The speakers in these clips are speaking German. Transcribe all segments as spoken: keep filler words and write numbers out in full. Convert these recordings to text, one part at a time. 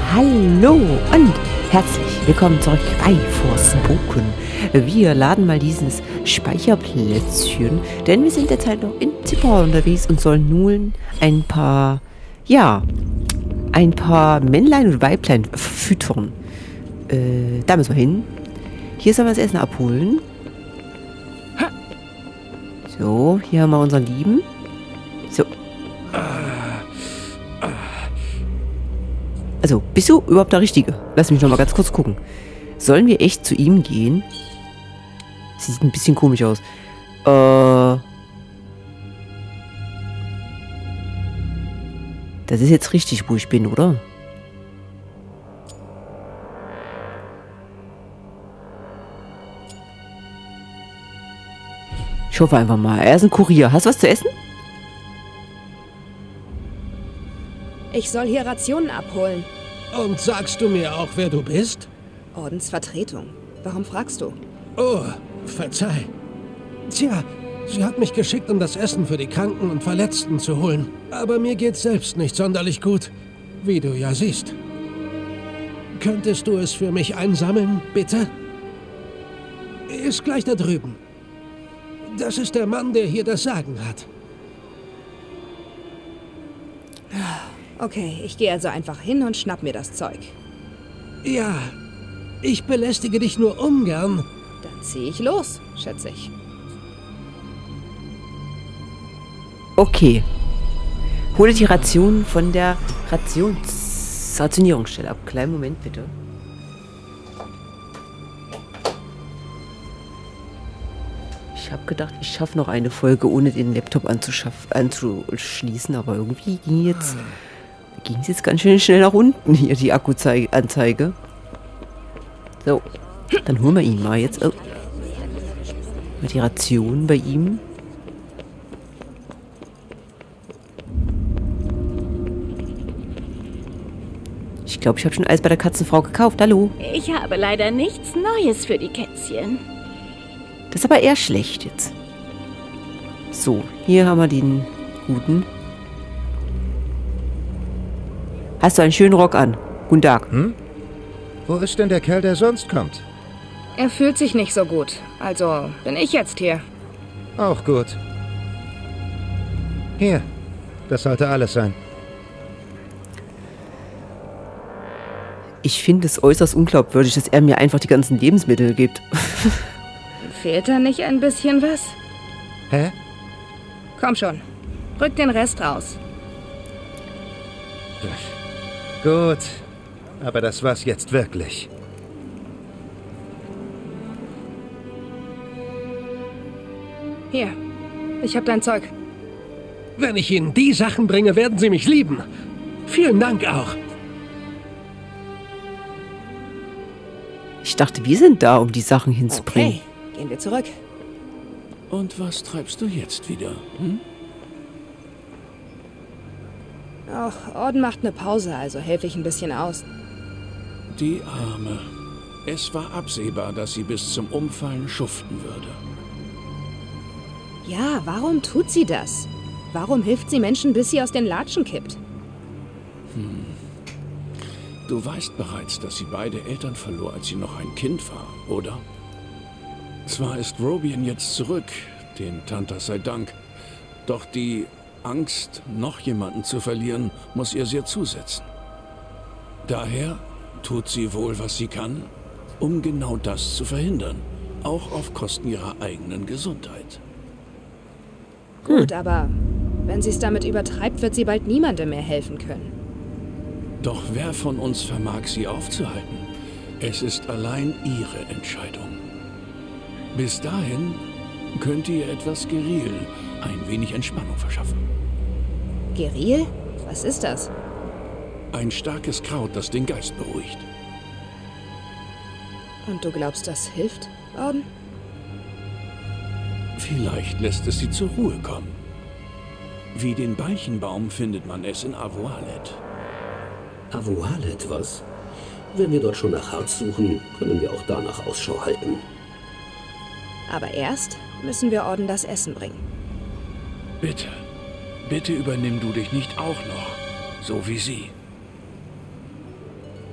Hallo und herzlich willkommen zurück bei Forspoken. Wir laden mal dieses Speicherplätzchen, denn wir sind derzeit noch in Zypern unterwegs und sollen nun ein paar, ja, ein paar Männlein und Weiblein füttern. Äh, da müssen wir hin. Hier sollen wir das Essen abholen. So, hier haben wir unseren Lieben. So. Also, bist du überhaupt der Richtige? Lass mich noch mal ganz kurz gucken. Sollen wir echt zu ihm gehen? Sieht ein bisschen komisch aus. Äh. Das ist jetzt richtig, wo ich bin, oder? Ich hoffe einfach mal. Er ist ein Kurier. Hast du was zu essen? Ich soll hier Rationen abholen. Und sagst du mir auch, wer du bist? Ordensvertretung. Warum fragst du? Oh, verzeih. Tja, sie hat mich geschickt, um das Essen für die Kranken und Verletzten zu holen. Aber mir geht's selbst nicht sonderlich gut, wie du ja siehst. Könntest du es für mich einsammeln, bitte? Ist gleich da drüben. Das ist der Mann, der hier das Sagen hat. Okay, ich gehe also einfach hin und schnapp mir das Zeug. Ja, ich belästige dich nur ungern. Dann zieh ich los, schätze ich. Okay. Hole die Rationen von der Rations Rationierungsstelle ab. Kleinen Moment, bitte. Ich habe gedacht, ich schaffe noch eine Folge, ohne den Laptop anzuschließen, aber irgendwie ging jetzt... ging es jetzt ganz schön schnell nach unten hier, die Akku-Anzeige. So, dann holen wir ihn mal jetzt. Oh. Mal die Ration bei ihm. Ich glaube, ich habe schon alles bei der Katzenfrau gekauft. Hallo. Ich habe leider nichts Neues für die Kätzchen. Das ist aber eher schlecht jetzt. So, hier haben wir den guten. Hast du einen schönen Rock an? Guten Tag. Hm? Wo ist denn der Kerl, der sonst kommt? Er fühlt sich nicht so gut. Also bin ich jetzt hier. Auch gut. Hier, das sollte alles sein. Ich finde es äußerst unglaubwürdig, dass er mir einfach die ganzen Lebensmittel gibt. Fehlt da nicht ein bisschen was? Hä? Komm schon, rück den Rest raus. Gut, aber das war's jetzt wirklich. Hier, ich hab dein Zeug. Wenn ich Ihnen die Sachen bringe, werden Sie mich lieben. Vielen Dank auch. Ich dachte, wir sind da, um die Sachen hinzubringen. Okay, gehen wir zurück. Und was treibst du jetzt wieder? Hm? Ach, Orden macht eine Pause, also helfe ich ein bisschen aus. Die Arme. Es war absehbar, dass sie bis zum Umfallen schuften würde. Ja, warum tut sie das? Warum hilft sie Menschen, bis sie aus den Latschen kippt? Hm. Du weißt bereits, dass sie beide Eltern verlor, als sie noch ein Kind war, oder? Zwar ist Robian jetzt zurück, den Tantas sei Dank, doch die Angst, noch jemanden zu verlieren, muss ihr sehr zusetzen. Daher tut sie wohl, was sie kann, um genau das zu verhindern, auch auf Kosten ihrer eigenen Gesundheit. Gut, aber wenn sie es damit übertreibt, wird sie bald niemandem mehr helfen können. Doch wer von uns vermag sie aufzuhalten? Es ist allein ihre Entscheidung. Bis dahin könnte ihr etwas Geril, ein wenig Entspannung verschaffen. Geril? Was ist das? Ein starkes Kraut, das den Geist beruhigt. Und du glaubst, das hilft, Orden? Vielleicht lässt es sie zur Ruhe kommen. Wie den Beichenbaum findet man es in Avoalet. Avoalet, was? Wenn wir dort schon nach Harz suchen, können wir auch danach Ausschau halten. Aber erst müssen wir Orden das Essen bringen. Bitte, bitte übernimm du dich nicht auch noch, so wie sie.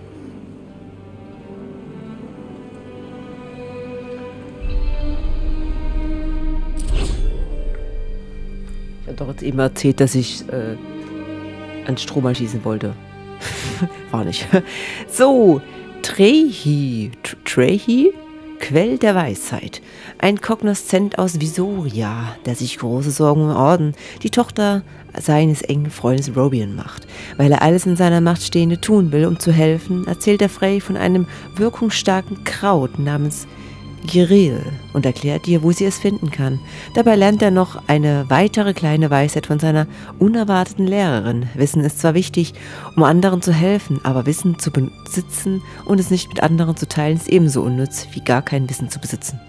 doch jetzt eben erzählt, dass ich äh, ans Strom erschießen wollte. War nicht. So, Trehi. Trehi? Quell der Weisheit. Ein Kognoszent aus Visoria, der sich große Sorgen um Orden, die Tochter seines engen Freundes Robian macht. Weil er alles in seiner Macht Stehende tun will, um zu helfen, erzählt er Frey von einem wirkungsstarken Kraut namens Giril und erklärt ihr, wo sie es finden kann. Dabei lernt er noch eine weitere kleine Weisheit von seiner unerwarteten Lehrerin. Wissen ist zwar wichtig, um anderen zu helfen, aber Wissen zu besitzen und es nicht mit anderen zu teilen ist ebenso unnütz, wie gar kein Wissen zu besitzen.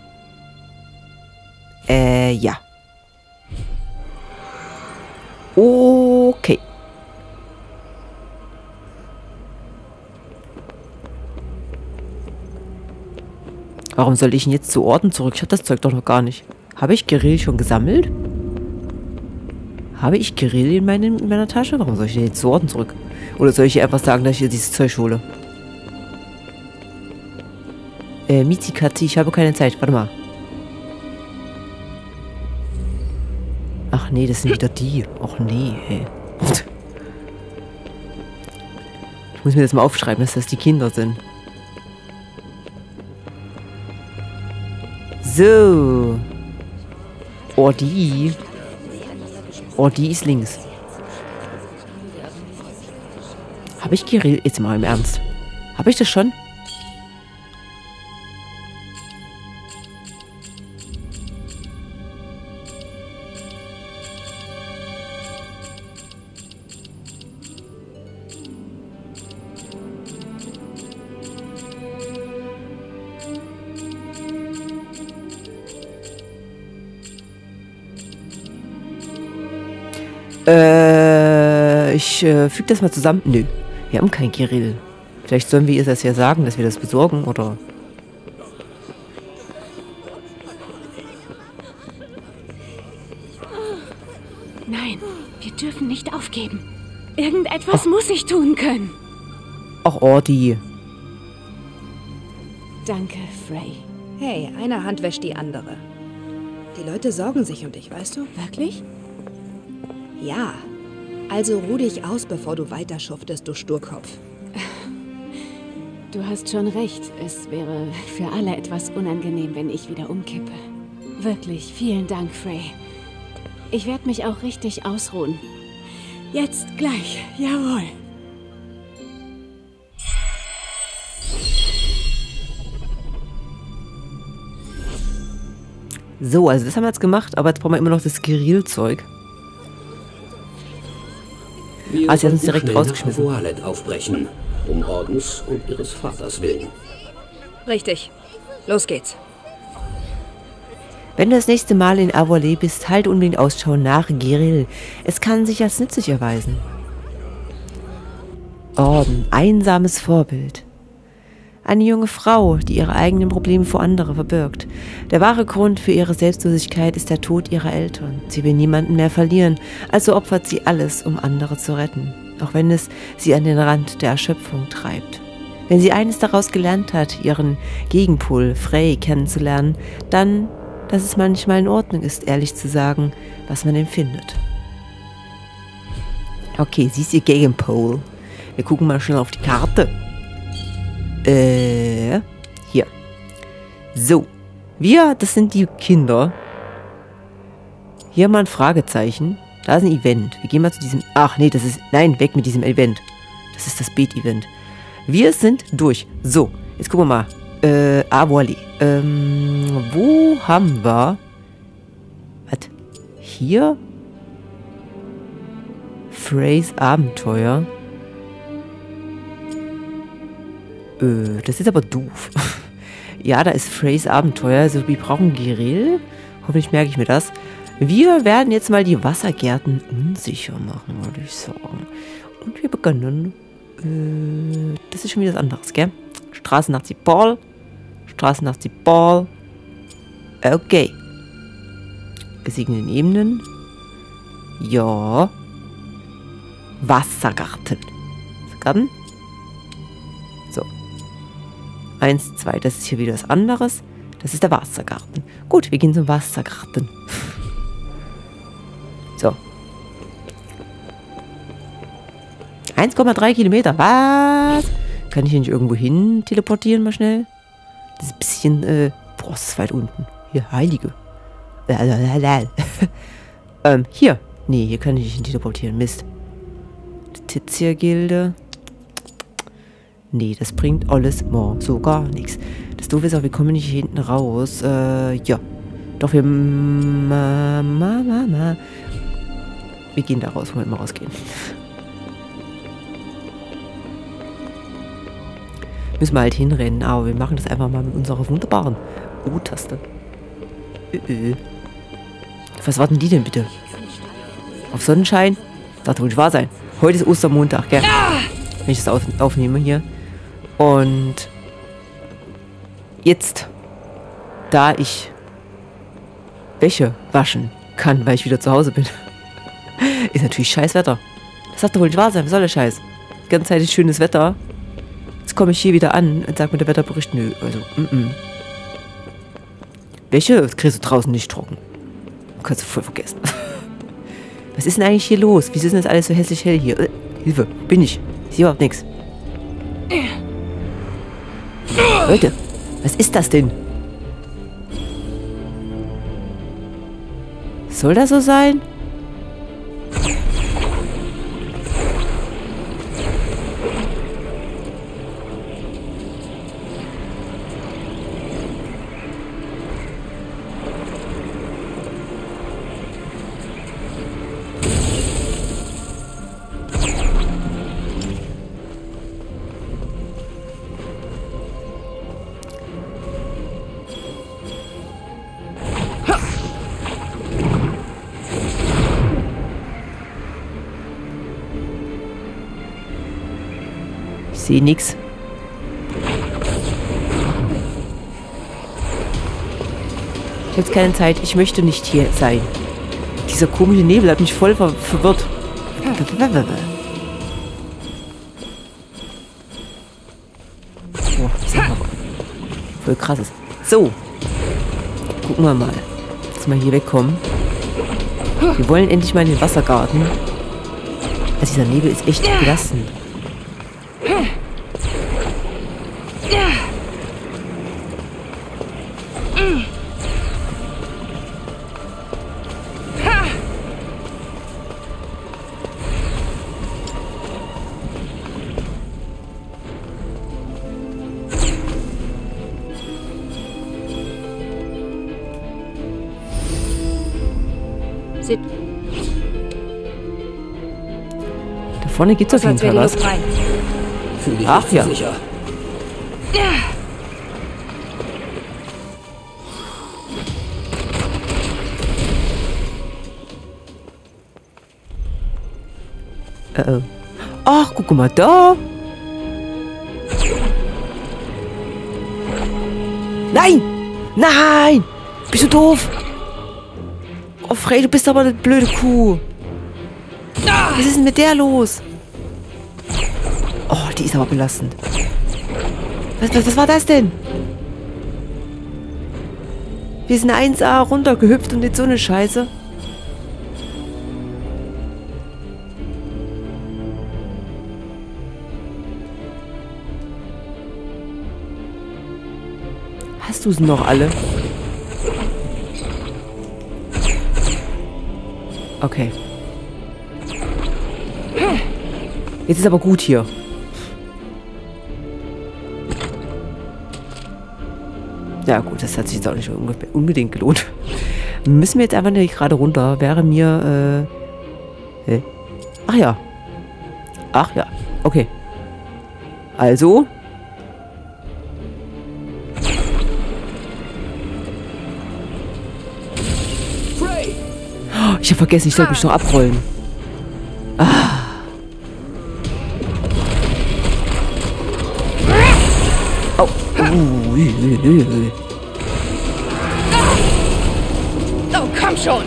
Äh, ja. Okay. Warum soll ich ihn jetzt zu Orden zurück? Ich habe das Zeug doch noch gar nicht. Habe ich Giril schon gesammelt? Habe ich Giril in, meinem, in meiner Tasche? Warum soll ich denn jetzt zu Orden zurück? Oder soll ich ihr einfach sagen, dass ich ihr dieses Zeug hole? Äh, Mizikatzi, ich habe keine Zeit. Warte mal. Ach nee, das sind wieder die. Ach nee, ey. Ich muss mir das mal aufschreiben, dass das die Kinder sind. So. Oh, die. Oh, die ist links. Habe ich Giril? Jetzt mal im Ernst. Habe ich das schon? Äh, ich äh, füge das mal zusammen. Nö, wir haben kein Giril. Vielleicht sollen wir ihr das ja sagen, dass wir das besorgen, oder? Nein, wir dürfen nicht aufgeben. Irgendetwas Ach. muss ich tun können. Ach, Ordi. Danke, Frey. Hey, eine Hand wäscht die andere. Die Leute sorgen sich um dich, weißt du? Wirklich? Ja. Also ruh dich aus, bevor du weiter schuftest, du Sturkopf. Du hast schon recht. Es wäre für alle etwas unangenehm, wenn ich wieder umkippe. Wirklich, vielen Dank, Frey. Ich werde mich auch richtig ausruhen. Jetzt gleich, jawohl. So, also das haben wir jetzt gemacht, aber jetzt brauchen wir immer noch das Giril-Zeug. Wir ah, sie hat uns direkt schnell rausgeschmissen. Nach Avoalet aufbrechen, um Ordens und ihres Vaters willen. Richtig. Los geht's. Wenn du das nächste Mal in Avoalet bist, halt unbedingt Ausschau nach Giril. Es kann sich als nützlich erweisen. Orden, einsames Vorbild. Eine junge Frau, die ihre eigenen Probleme vor andere verbirgt. Der wahre Grund für ihre Selbstlosigkeit ist der Tod ihrer Eltern. Sie will niemanden mehr verlieren, also opfert sie alles, um andere zu retten. Auch wenn es sie an den Rand der Erschöpfung treibt. Wenn sie eines daraus gelernt hat, ihren Gegenpol Frey kennenzulernen, dann, dass es manchmal in Ordnung ist, ehrlich zu sagen, was man empfindet. Okay, sie ist ihr Gegenpol. Wir gucken mal schnell auf die Karte. Äh, hier. So. Wir, das sind die Kinder. Hier haben wir ein Fragezeichen. Da ist ein Event. Wir gehen mal zu diesem... Ach, nee, das ist... Nein, weg mit diesem Event. Das ist das Beet-Event. Wir sind durch. So, jetzt gucken wir mal. Äh, ah, voilà. Ähm, wo haben wir... Was? Hier? Freys Abenteuer. Äh, das ist aber doof. Ja, da ist Freys Abenteuer. Also wir brauchen Giril. Hoffentlich merke ich mir das. Wir werden jetzt mal die Wassergärten unsicher machen, würde ich sagen. Und wir beginnen. Äh, das ist schon wieder was anderes, gell? Straße nach Zipol. Straße nach Zipol. Okay. Gesegneten Ebenen. Ja. Wassergarten. Wassergarten. So. Eins, zwei, das ist hier wieder was anderes. Das ist der Wassergarten. Gut, wir gehen zum Wassergarten. So. eins Komma drei Kilometer. Was? Kann ich hier nicht irgendwo hin teleportieren mal schnell? Das ist ein bisschen, äh, boah, das ist weit unten. Hier, Heilige. ähm, hier. Nee, hier kann ich nicht hin teleportieren. Mist. Tizia-Gilde. Nee, das bringt alles more. So gar nichts. Das Doofe ist auch, wir kommen nicht hier hinten raus. Äh, ja. Doch, wir... Ma, ma, ma, ma. Wir gehen da raus, wo wir immer rausgehen. Müssen wir halt hinrennen, aber wir machen das einfach mal mit unserer wunderbaren U-Taste. Äh, äh. Was warten die denn bitte? Auf Sonnenschein? Das darf wohl nicht wahr sein. Heute ist Ostermontag, gell? Wenn ich das auf, aufnehme hier. Und jetzt, da ich Wäsche waschen kann, weil ich wieder zu Hause bin, ist natürlich scheiß Wetter. Das darf doch wohl nicht wahr sein. Was soll der Scheiß? Die ganze Zeit ist schönes Wetter. Jetzt komme ich hier wieder an und sage mir der Wetterbericht, nö, also, mm, mm. Wäsche kriegst du draußen nicht trocken. Kannst du voll vergessen. Was ist denn eigentlich hier los? Wieso ist denn das alles so hässlich hell hier? Äh, Hilfe, bin ich. Ich sehe überhaupt nichts. Leute, was ist das denn? Soll das so sein? Ich sehe nichts. Ich habe jetzt keine Zeit. Ich möchte nicht hier sein. Dieser komische Nebel hat mich voll ver verwirrt. Boah, das ist aber voll krasses. So. Gucken wir mal. Dass wir hier wegkommen. Wir wollen endlich mal in den Wassergarten. Also dieser Nebel ist echt belastend. Sie Da vorne gibt's auf jeden Fall was. Fühl dich Ach nicht ja. so sicher. Äh, äh. Ach, guck mal da. Nein! Nein! Bist du doof? Oh, Frey, du bist aber eine blöde Kuh. Was ist denn mit der los? Oh, die ist aber belastend. Was, was, was war das denn? Wir sind eins A runtergehüpft und jetzt so eine Scheiße. Hast du es noch alle? Okay. Jetzt ist aber gut hier. Ja gut, das hat sich jetzt auch nicht unbedingt gelohnt. Müssen wir jetzt einfach nicht gerade runter. Wäre mir, äh... Hä? Ach ja. Ach ja. Okay. Also... Ich habe vergessen, ich sollte mich noch abrollen. Ah. Oh. Uh, ui, ui, ui. Oh, komm schon!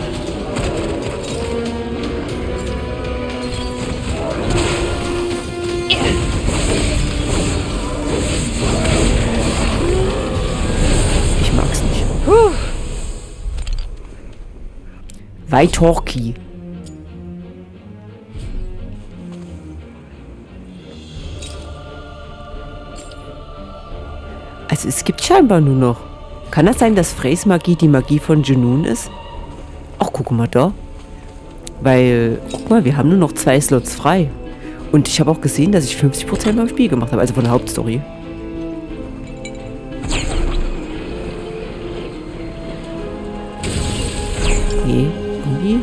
Ich mag's nicht. Weitorki. Also es gibt scheinbar nur noch. Kann das sein, dass Freys Magie die Magie von Junoon ist? Ach, guck mal da. Weil, guck mal, wir haben nur noch zwei Slots frei. Und ich habe auch gesehen, dass ich fünfzig Prozent beim Spiel gemacht habe. Also von der Hauptstory. Nee, irgendwie.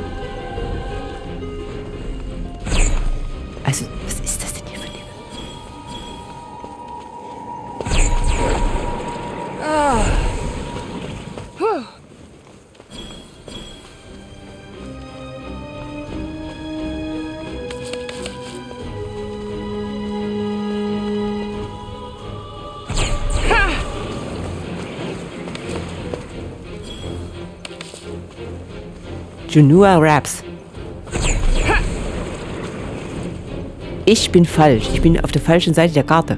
Also, was ist das denn hier für ein Ding? Ah. Puh. Junua Raps. Ich bin falsch. Ich bin auf der falschen Seite der Karte.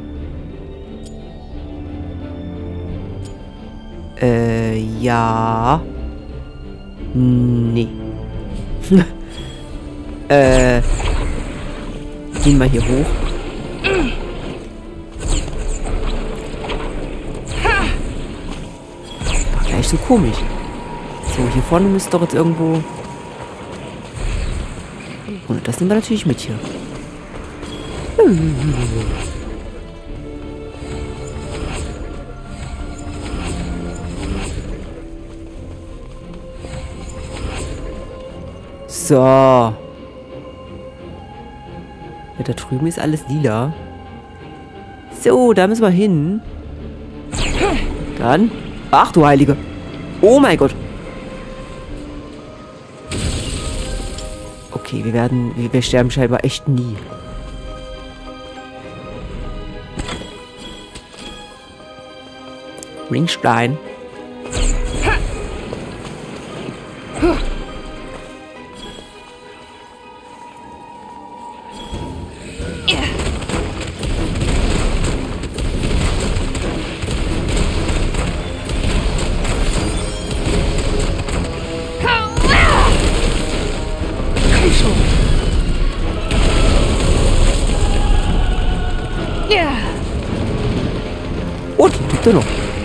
Äh, ja. Nee. äh. Gehen wir hier hoch. War gleich so komisch. So, hier vorne müsste doch jetzt irgendwo... Und das nehmen wir natürlich mit hier. So. Ja, da drüben ist alles lila. So, da müssen wir hin. Dann. Ach du Heilige. Oh mein Gott. Okay, wir werden... Wir, wir sterben scheinbar echt nie. Ringstein. Und, gibt er noch.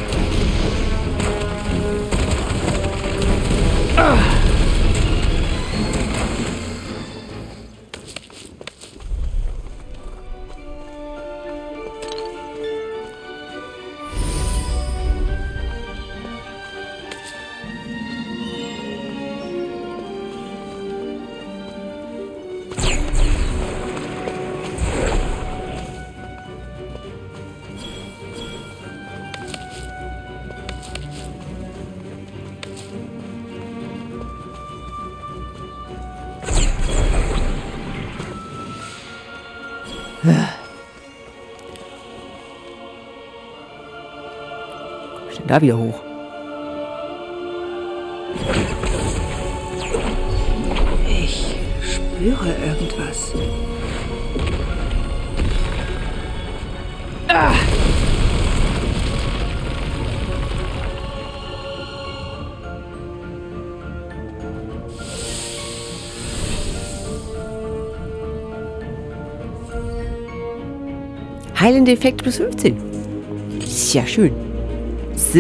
Komm ich denn da wieder hoch? Ich spüre irgendwas. Ah! Heilende Effekt plus fünfzehn. Ist ja schön. So.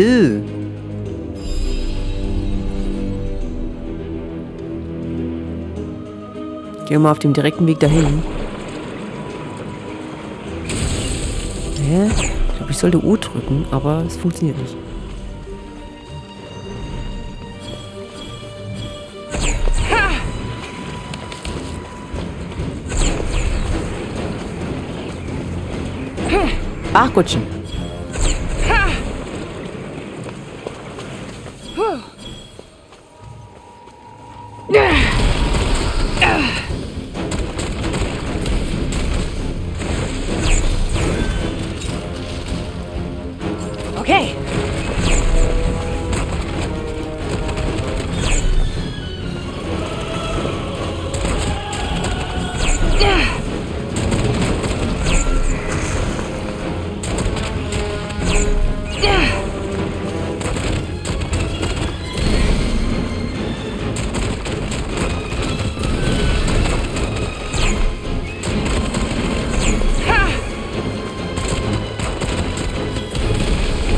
Gehen wir mal auf dem direkten Weg dahin. Hä? Ich glaube, ich sollte U drücken, aber es funktioniert nicht. Ach Gottchen. Okay.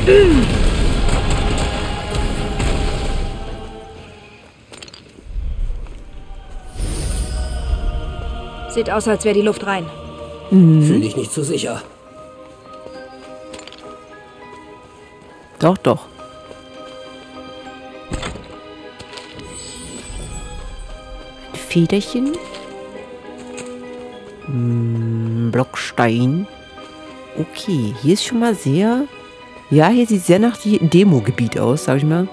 Sieht aus, als wäre die Luft rein. Mhm. Fühle dich nicht so sicher. Doch, doch. Ein Federchen. Hm, Blockstein. Okay, hier ist schon mal sehr... Ja, hier sieht sehr nach dem Demo-Gebiet aus, sag ich mal.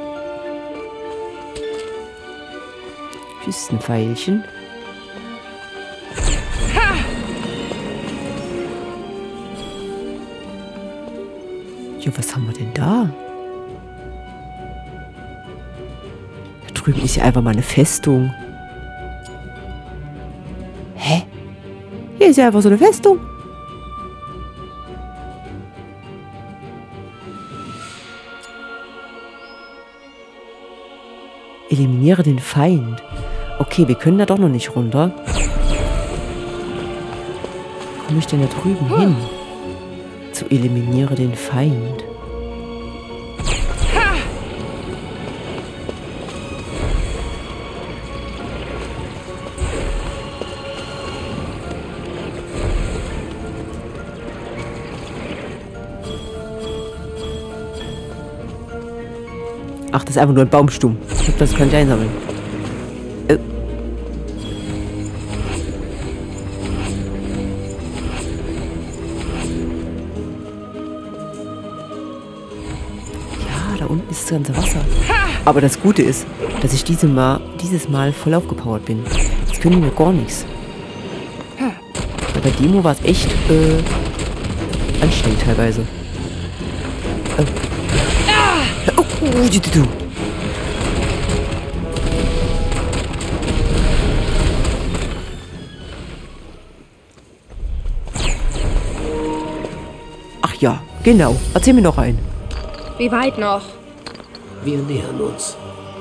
Küstenpfeilchen. Ja, was haben wir denn da? Da drüben ist ja einfach mal eine Festung. Hä? Hier ist ja einfach so eine Festung. Eliminiere den Feind. Okay, wir können da doch noch nicht runter. Wo komme ich denn da drüben hin? Zu eliminiere den Feind. Ach, das ist einfach nur ein Baumstumm. Ich glaube, das kann ich einsammeln. Äh. Ja, da unten ist das ganze Wasser. Aber das Gute ist, dass ich diese Mal, dieses Mal voll aufgepowert bin. Jetzt können die mir gar nichts. Bei Demo war es echt äh, anstrengend teilweise. Oh. Oh, oh, du, du, du. Ach ja, genau. Erzähl mir noch einen. Wie weit noch? Wir nähern uns.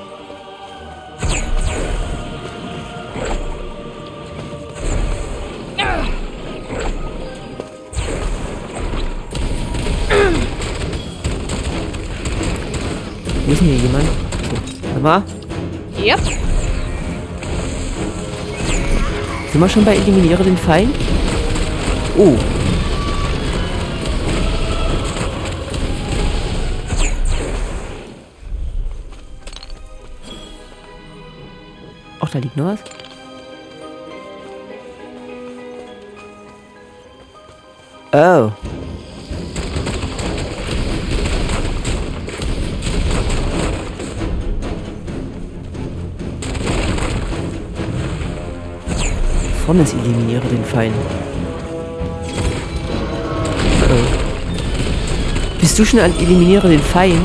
Wo ist denn hier jemand? So, warte mal. Yep. Sind wir schon bei Eliminiere den Feind? Oh. Ach, da liegt noch was. Oh. Vorne ist eliminiere den Feind. Oh. Bist du schon an eliminiere den Feind?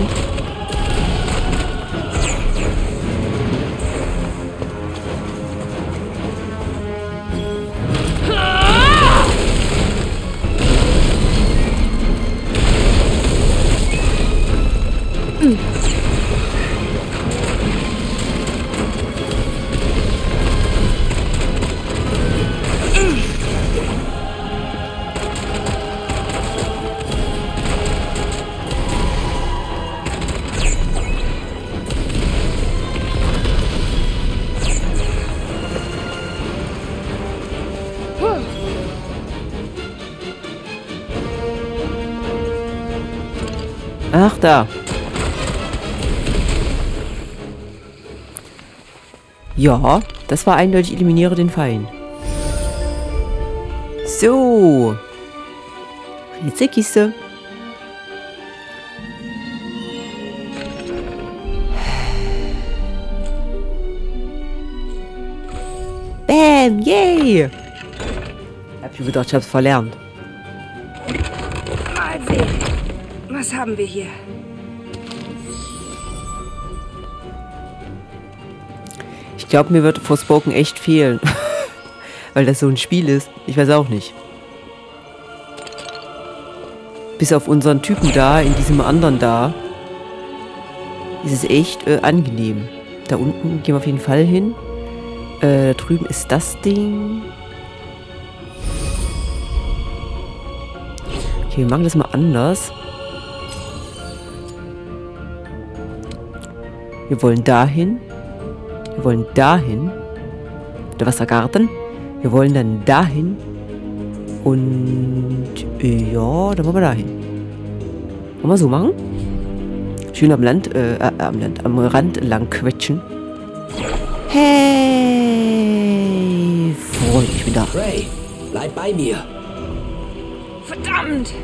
Ach, da. Ja, das war eindeutig eliminiere den Feind. So. Rätselkiste. Bam, yay. Ich hab schon gedacht, ich hab's verlernt. Mal sehen. Was haben wir hier? Ich glaube, mir wird Forspoken echt fehlen. Weil das so ein Spiel ist. Ich weiß auch nicht. Bis auf unseren Typen da, in diesem anderen da, ist es echt äh, angenehm. Da unten gehen wir auf jeden Fall hin. Äh, da drüben ist das Ding. Okay, wir machen das mal anders. Wir wollen dahin. Wir wollen dahin. Der Wassergarten. Wir wollen dann dahin. Und äh, ja, dann wollen wir dahin. Wollen wir so machen? Schön am Land, äh, äh, am Land, am Rand lang quetschen. Hey! Freund, ich bin da. Ray, bleib bei mir. Verdammt!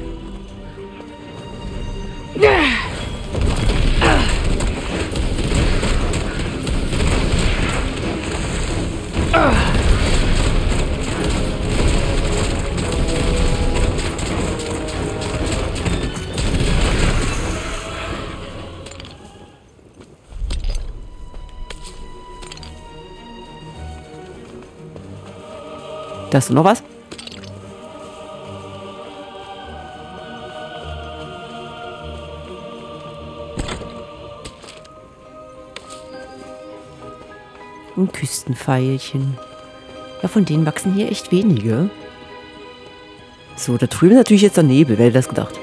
Da hast du noch was? Ein Küstenveilchen. Ja, von denen wachsen hier echt wenige. So, da drüben ist natürlich jetzt der Nebel. Wer hätte das gedacht?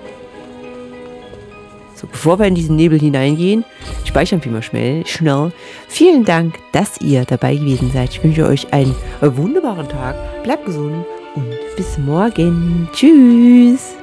So, bevor wir in diesen Nebel hineingehen, speichern wir mal schnell, schnell. Vielen Dank, dass ihr dabei gewesen seid. Ich wünsche euch einen wunderbaren Tag. Bleibt gesund und bis morgen. Tschüss.